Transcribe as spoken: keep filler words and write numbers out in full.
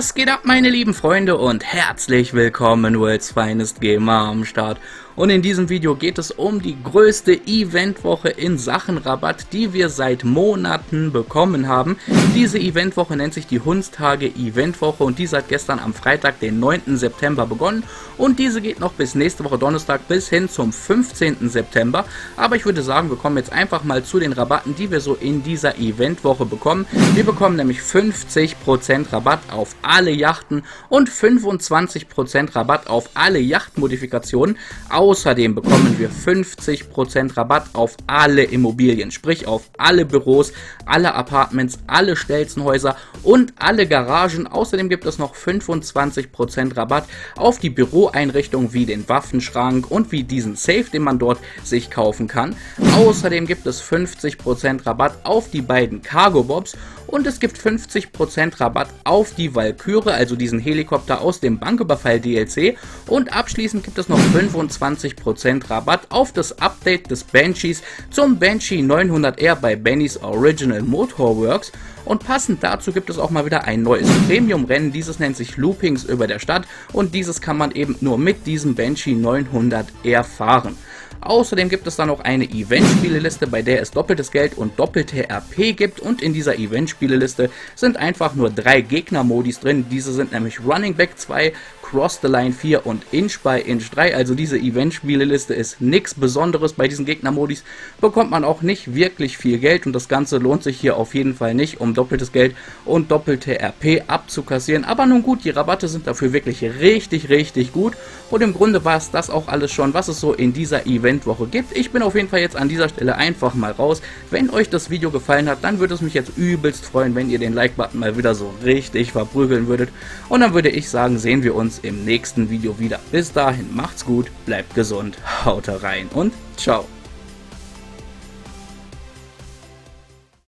Was geht ab, meine lieben Freunde, und herzlich willkommen, World's Finest Gamer am Start. Und in diesem Video geht es um die größte Eventwoche in Sachen Rabatt, die wir seit Monaten bekommen haben. Diese Eventwoche nennt sich die Hundstage Eventwoche und diese hat gestern am Freitag, den neunten September begonnen. Und diese geht noch bis nächste Woche Donnerstag bis hin zum fünfzehnten September. Aber ich würde sagen, wir kommen jetzt einfach mal zu den Rabatten, die wir so in dieser Eventwoche bekommen. Wir bekommen nämlich fünfzig Prozent Rabatt auf alle Yachten und fünfundzwanzig Prozent Rabatt auf alle Yachtmodifikationen. Außerdem bekommen wir fünfzig Prozent Rabatt auf alle Immobilien, sprich auf alle Büros, alle Apartments, alle Stelzenhäuser und alle Garagen. Außerdem gibt es noch fünfundzwanzig Prozent Rabatt auf die Büroeinrichtungen wie den Waffenschrank und wie diesen Safe, den man dort sich kaufen kann. Außerdem gibt es fünfzig Prozent Rabatt auf die beiden Cargo-Bobs und es gibt fünfzig Prozent Rabatt auf die Valkyrie, also diesen Helikopter aus dem Banküberfall D L C. Und abschließend gibt es noch fünfundzwanzig Prozent Rabatt auf das Update des Banshees zum Banshee neunhundert R bei Bennys Original Motorworks. Und passend dazu gibt es auch mal wieder ein neues Premium-Rennen, dieses nennt sich Loopings über der Stadt und dieses kann man eben nur mit diesem Banshee neunhundert R fahren. Außerdem gibt es dann noch eine Event-Spieleliste, bei der es doppeltes Geld und doppelte R P gibt, und in dieser Event-Spieleliste sind einfach nur drei Gegner-Modis drin. Diese sind nämlich Running Back zwei, Cross the Line vier und Inch by Inch drei. Also diese Event-Spieleliste ist nichts Besonderes. Bei diesen Gegner-Modis bekommt man auch nicht wirklich viel Geld und das Ganze lohnt sich hier auf jeden Fall nicht, um doppeltes Geld und doppelte R P abzukassieren. Aber nun gut, die Rabatte sind dafür wirklich richtig, richtig gut und im Grunde war es das auch alles schon, was es so in dieser Eventwoche gibt. Ich bin auf jeden Fall jetzt an dieser Stelle einfach mal raus. Wenn euch das Video gefallen hat, dann würde es mich jetzt übelst freuen, wenn ihr den Like-Button mal wieder so richtig verprügeln würdet. Und dann würde ich sagen, sehen wir uns im nächsten Video wieder. Bis dahin, macht's gut, bleibt gesund, haut rein und ciao.